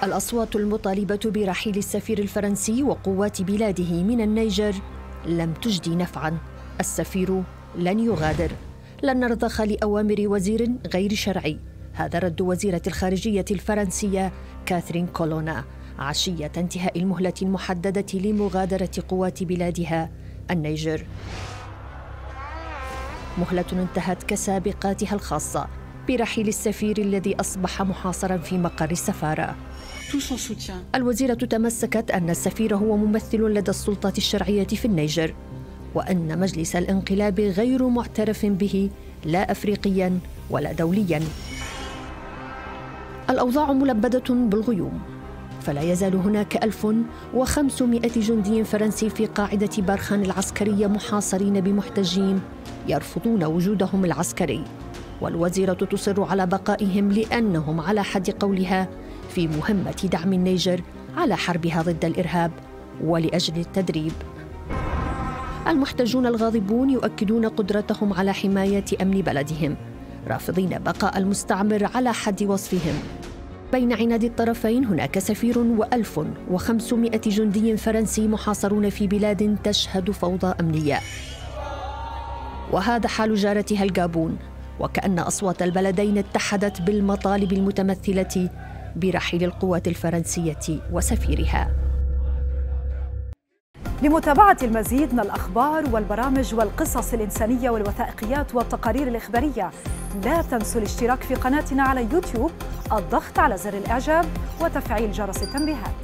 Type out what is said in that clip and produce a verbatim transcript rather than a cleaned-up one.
الأصوات المطالبة برحيل السفير الفرنسي وقوات بلاده من النيجر لم تجدي نفعاً. السفير لن يغادر. لن نرضخ لأوامر وزير غير شرعي. هذا رد وزيرة الخارجية الفرنسية كاثرين كولونا عشية انتهاء المهلة المحددة لمغادرة قوات بلادها النيجر، مهلة انتهت كسابقاتها الخاصة برحيل السفير الذي أصبح محاصراً في مقر السفارة. الوزيرة تمسكت أن السفير هو ممثل لدى السلطات الشرعية في النيجر، وأن مجلس الانقلاب غير معترف به لا أفريقياً ولا دولياً. الأوضاع ملبدة بالغيوم، فلا يزال هناك ألف وخمسمائة جندي فرنسي في قاعدة بارخان العسكرية محاصرين بمحتجين يرفضون وجودهم العسكري، والوزيرة تصر على بقائهم لأنهم على حد قولها في مهمة دعم النيجر على حربها ضد الإرهاب ولأجل التدريب. المحتجون الغاضبون يؤكدون قدرتهم على حماية أمن بلدهم، رافضين بقاء المستعمر على حد وصفهم. بين عناد الطرفين هناك سفير وألف وخمسمائة جندي فرنسي محاصرون في بلاد تشهد فوضى أمنية، وهذا حال جارتها الجابون، وكأن أصوات البلدين اتحدت بالمطالب المتمثلة برحيل القوات الفرنسية وسفيرها. لمتابعة المزيد من الأخبار والبرامج والقصص الإنسانية والوثائقيات والتقارير الإخبارية، لا تنسوا الاشتراك في قناتنا على يوتيوب، الضغط على زر الإعجاب وتفعيل جرس التنبيهات.